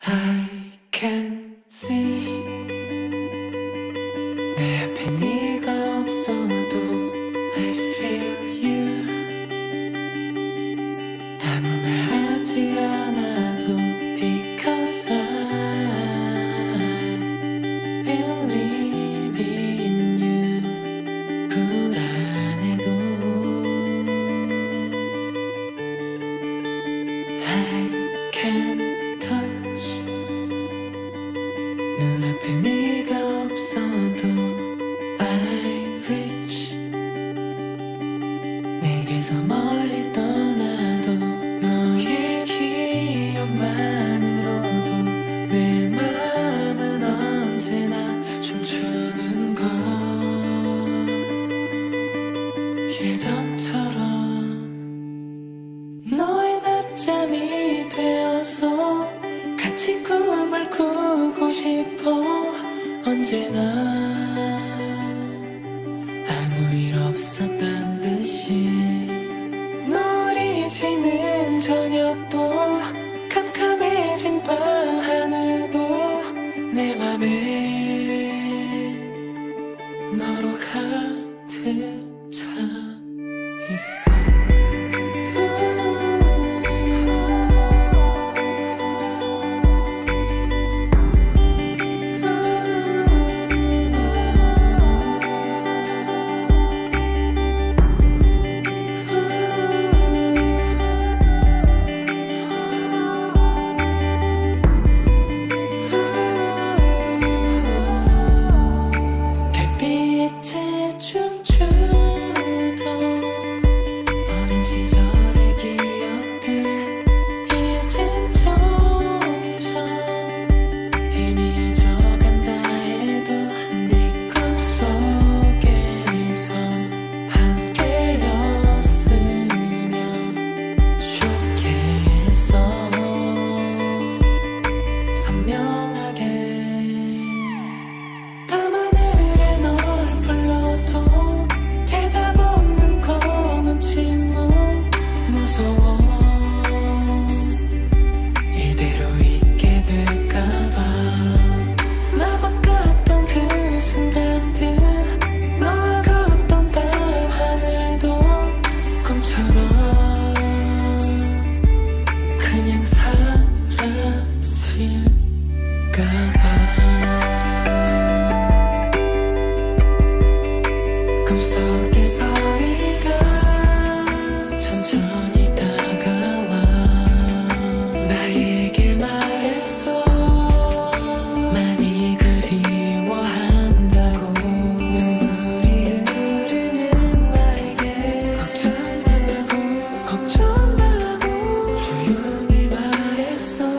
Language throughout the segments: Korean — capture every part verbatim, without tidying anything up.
I can see 내 앞에 네가 없어도 I feel you 아무 말 하지 않아도 Because I believe in you 불안해도 I can touch 눈앞에 네가 없어도 I reach 내게서 멀리 떠나도 너의 기억만으로도 내 마음은 언제나 춤추는 걸 예전처럼 너의 낮잠이 되어서 같이 꿈을 꾸고 싶어 언제나 아무 일 없었단 듯이 노리지는 저녁도 캄캄해진 밤 하늘도 내 맘에 너로 가득 차 있어 꿈속의 소리가 천천히 다가와 나에게 말했어 많이 그리워한다고 눈물이 흐르는 나에게 걱정 말라고 걱정 말라고 조용히 말했어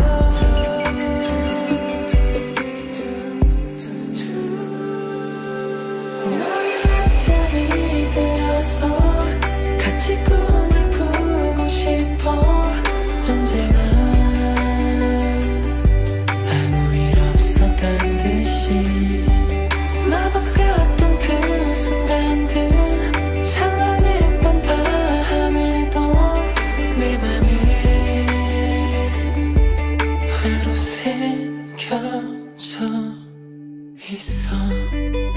잠이 되어서 같이 꿈을 꾸고 싶어 언제나 아무 일 없었단 듯이 마법 같던 그 순간들 찬란했던 밤 하늘도 내 맘에 하루 새겨져 있어